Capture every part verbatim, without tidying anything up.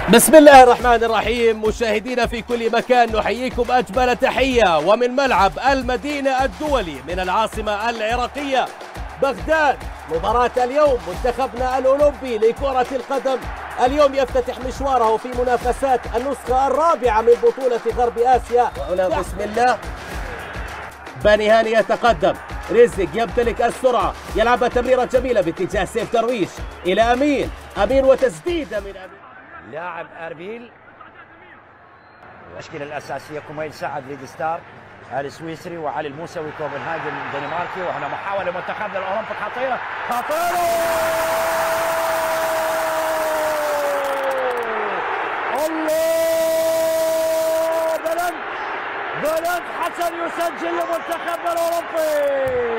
بسم الله الرحمن الرحيم. مشاهدينا في كل مكان نحييكم أجمل تحية ومن ملعب المدينة الدولي من العاصمة العراقية بغداد. مباراة اليوم منتخبنا الأولمبي لكرة القدم اليوم يفتتح مشواره في منافسات النسخة الرابعة من بطولة غرب آسيا. وهنا بسم الله بني هاني يتقدم، رزق يمتلك السرعة، يلعب تمريرة جميلة باتجاه سيف درويش إلى أمين، أمين وتسديدة من أمين. لاعب أربيل. التشكيلة الأساسية كميل سعد ليد ستار السويسري وعلي الموسوي كوبنهاجن الدنماركي. وهنا محاولة منتخبنا الأولمبي خطيرة خطيرة. الله بلند بلند حسن يسجل لمنتخبنا الأولمبي.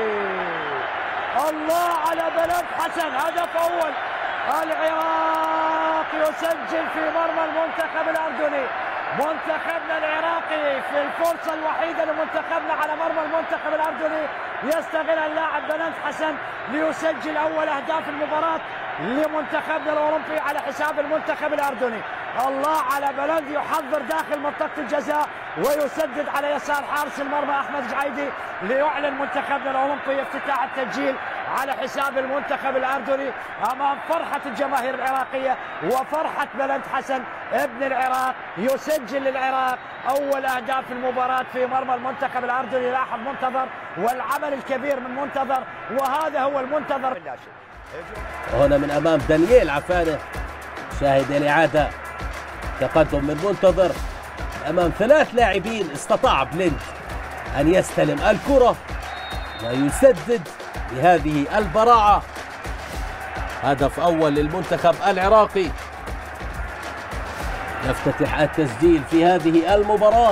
الله على بلند حسن، هدف أول. العراق يسجل في مرمى المنتخب الأردني. منتخبنا العراقي في الفرصة الوحيدة لمنتخبنا على مرمى المنتخب الأردني يستغل اللاعب بلند حسن ليسجل أول أهداف المباراة لمنتخبنا الأولمبي على حساب المنتخب الأردني. الله على بلند يحضر داخل منطقة الجزاء ويسدد على يسار حارس المرمى أحمد جعيدي ليعلن منتخبنا الأولمبي افتتاح التسجيل على حساب المنتخب الأردني أمام فرحة الجماهير العراقية وفرحة بلند حسن ابن العراق. يسجل للعراق أول أهداف المباراة في مرمى المنتخب الأردني. لاحظ منتظر والعمل الكبير من منتظر، وهذا هو المنتظر. هنا من أمام دانييل عفانة، شاهد الإعادة، تقدم من منتظر أمام ثلاث لاعبين. استطاع بلند أن يستلم الكرة ويسدد بهذه البراعة. هدف أول للمنتخب العراقي، يفتتح التسجيل في هذه المباراة.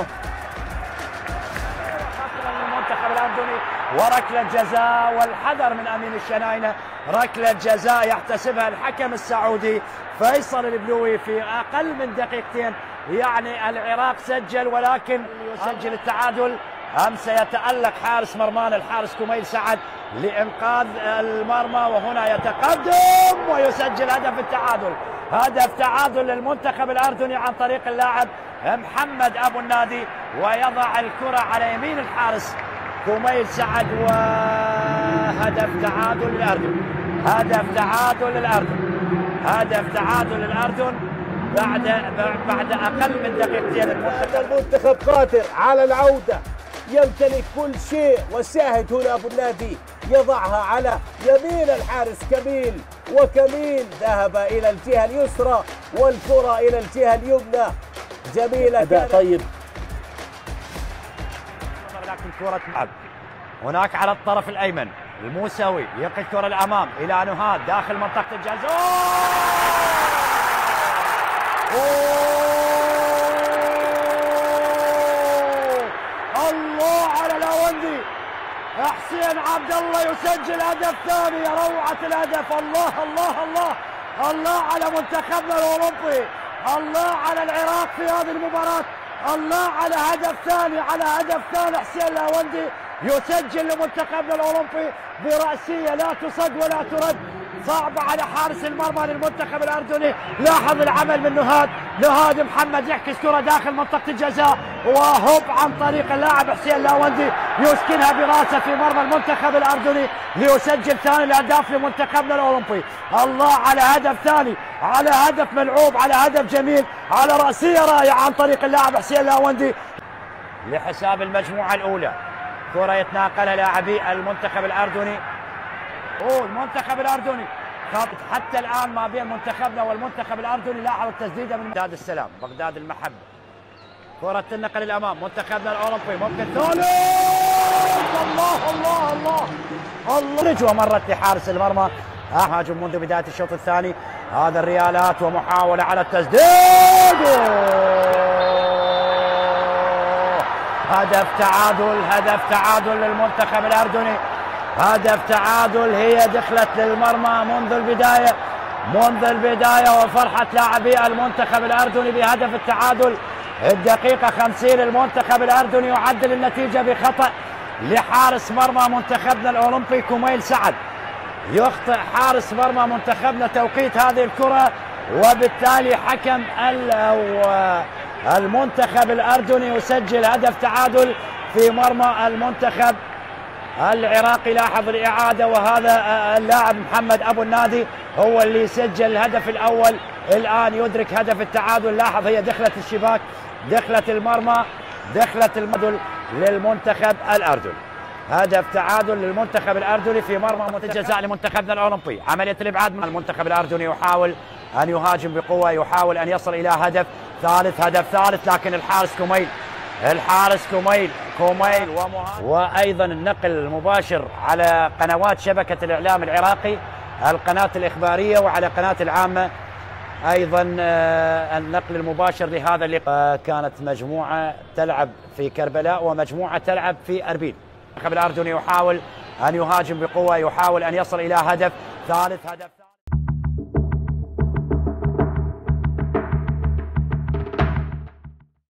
المنتخب الأردني وركلة جزاء والحذر من أمين الشناينة. ركلة جزاء يحتسبها الحكم السعودي فيصل البلوي في أقل من دقيقتين. يعني العراق سجل ولكن يسجل التعادل أم سيتألق حارس مرمان الحارس كميل سعد لإنقاذ المرمى، وهنا يتقدم ويسجل هدف التعادل. هدف تعادل للمنتخب الأردني عن طريق اللاعب محمد أبو النادي، ويضع الكرة على يمين الحارس كميل سعد. وهدف تعادل للأردن، هدف تعادل للأردن، هدف تعادل للأردن بعد بعد أقل من دقيقتين. المنتخب قادر على العودة، يمتلك كل شيء، وشاهد هنا أبو النادي يضعها على يمين الحارس كميل، وكميل ذهب إلى الجهة اليسرى والكرة إلى الجهة اليمنى. جميلة كانت. طيب لكن كرة معب هناك على الطرف الأيمن الموسوي يلقي الكرة الأمام إلى نهاد داخل منطقة الجزاء. الله على لاوندي. حسين عبد الله يسجل هدف ثاني. يا روعة الهدف. الله الله الله الله على منتخبنا الأولمبي، الله على العراق في هذه المباراة، الله على هدف ثاني على هدف ثاني. حسين لاوندي يسجل لمنتخبنا الأولمبي برأسية لا تصد ولا ترد، صعبة على حارس المرمى للمنتخب الأردني. لاحظ العمل من نهاد، نهاد محمد يعكس كرة داخل منطقة الجزاء وهوب عن طريق اللاعب حسين لاوندي يسكنها براسه في مرمى المنتخب الأردني ليسجل ثاني الأهداف لمنتخبنا الأولمبي. الله على هدف ثاني، على هدف ملعوب، على هدف جميل، على رأسية رائعة عن طريق اللاعب حسين لاوندي لحساب المجموعة الأولى. كرة يتناقلها لاعبي المنتخب الأردني. اوه المنتخب الأردني خط حتى الآن ما بين منتخبنا والمنتخب الأردني. لاحظ التسديدة من بغداد السلام، بغداد المحبة. كرة تنقل الأمام منتخبنا الأولمبي، ممكن ثالث. الله الله الله الله ومرت لحارس المرمى. هاجم منذ بداية الشوط الثاني. هذا الريالات ومحاولة على التسديد. هدف تعادل، هدف تعادل للمنتخب الأردني، هدف تعادل. هي دخلت للمرمى منذ البداية، منذ البداية وفرحة لاعبي المنتخب الأردني بهدف التعادل. الدقيقة خمسين المنتخب الأردني يعدل النتيجة بخطأ لحارس مرمى منتخبنا الأولمبي كميل سعد. يخطئ حارس مرمى منتخبنا توقيت هذه الكرة وبالتالي حكم المنتخب الأردني يسجل هدف تعادل في مرمى المنتخب العراقي. لاحظ الإعادة، وهذا اللاعب محمد أبو النادي هو اللي يسجل الهدف الأول. الآن يدرك هدف التعادل. لاحظ هي دخلت الشباك، دخلت المرمى، دخلت المدل للمنتخب الأردني. هدف تعادل للمنتخب الأردني في مرمى منتخب الجزاء لمنتخبنا الأولمبي. عملية الإبعاد من المنتخب الأردني، يحاول أن يهاجم بقوة، يحاول أن يصل إلى هدف ثالث، هدف ثالث، لكن الحارس كوميل الحارس كوميل كوميل وأيضا النقل المباشر على قنوات شبكة الإعلام العراقي، القناة الإخبارية وعلى قناة العامة أيضا النقل المباشر لهذا اللقاء. كانت مجموعة تلعب في كربلاء ومجموعة تلعب في أربيل. المنتخب الأردني يحاول أن يهاجم بقوة، يحاول أن يصل إلى هدف ثالث، هدف